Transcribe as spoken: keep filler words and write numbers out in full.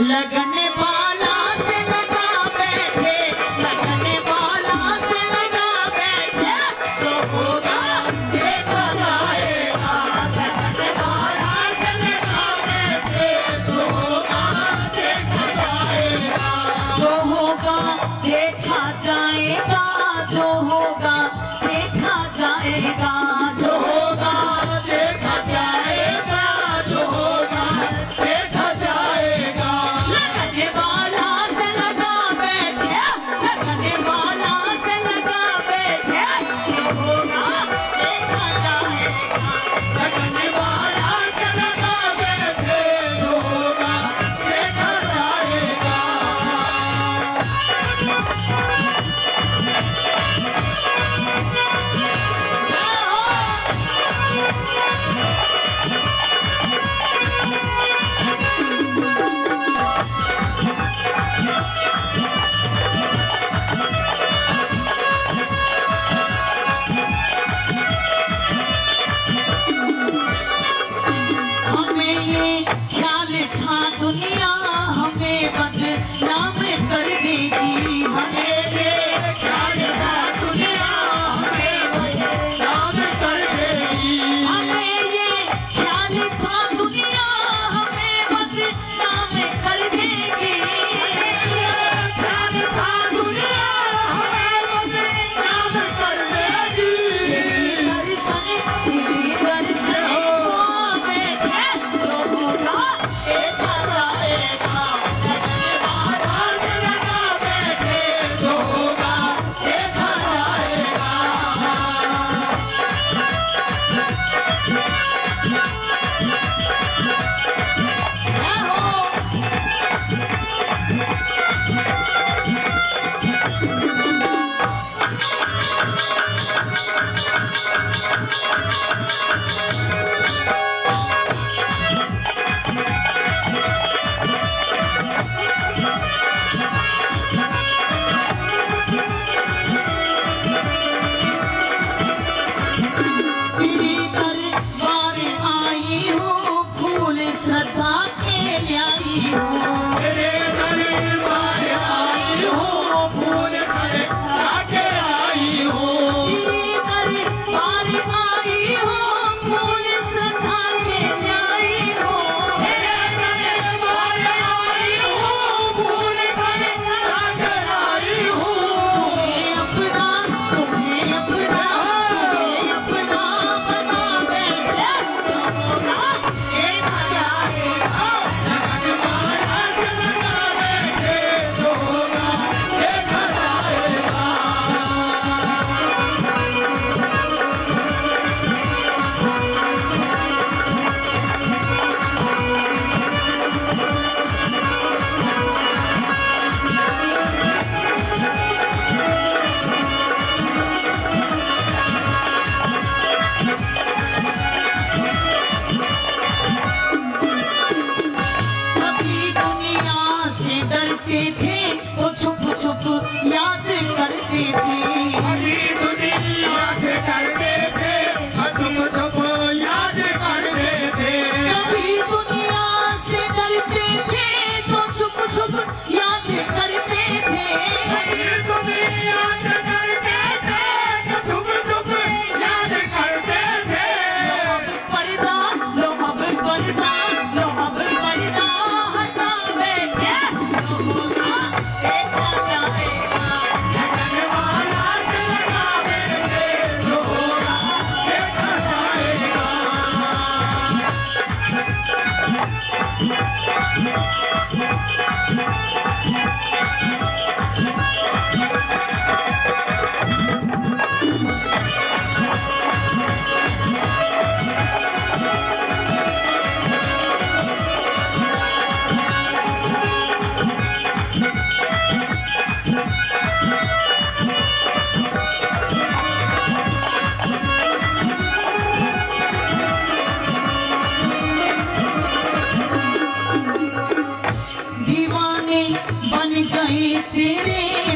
लगने वाला से लगा बैठे, लगने वाला से लगा बैठे, जो होगा देखा जाएगा। लगने वाला से लगा बैठे, जो होगा देखा जाएगा। जो होगा देखा जाएगा, जो होगा देखा जाएगा, जो होगा देखा जाएगा, जो होगा देखा जाएगा। लगने वाला से लगा बैठे, लगने वाला से लगा बैठे, जो होगा देखा जाएगा। लगने वाला से लगा बैठे, जो होगा देखा जाएगा। हमें ये ख्याल था दुनिया हमें बदनाम कर देगी। हमें ये ख्याल था दुनिया हमें बदनाम कर देगी। हमें ये ख्याल था दुनिया हमें बदनाम कर देगी। हमें ये ख्याल था दुनिया हमें बदनाम कर देगी। तेरी दर्शन तेरी दर्शन हो बैठे, जो होगा देखा जाएगा। लगने वाला से लगा बैठे, जो होगा देखा जाएगा। मैं हूँ तेरी दरबार आई हूँ, फूल श्रद्धा के लाई हूँ। तेरे दरबार आई हूँ, फूल श्रद्धा के आई हूँ। तेरे दरबार आई हूँ, फूल श्रद्धा के लाई हूँ। तेरे दरबार आई हूँ, फूल श्रद्धा के लाई हूँ। तुम्हें अपना तुम्हें अपना तुम्हें अपना बना बैठे, जो होगा देखा जाएगा। लगने वाला से लगा बैठे, जो होगा देखा जाएगा। कभी दुनिया से डरते थे तो छुप छुप याद करते थे। कभी दुनिया से डरते थे तो छुप छुप याद करते थे। कभी दुनिया से डरते थे तो छुप छुप याद करते थे। कभी दुनिया से डरते थे तो छुप छुप याद करते थे। लो अब पर्दा लो अब पर्दा लो अब पर्दा हटा बैठे, जो होगा देखा जाएगा। लगने वाला से लगा बैठे, जो होगा देखा जाएगा। दीवाने बन गए तेरे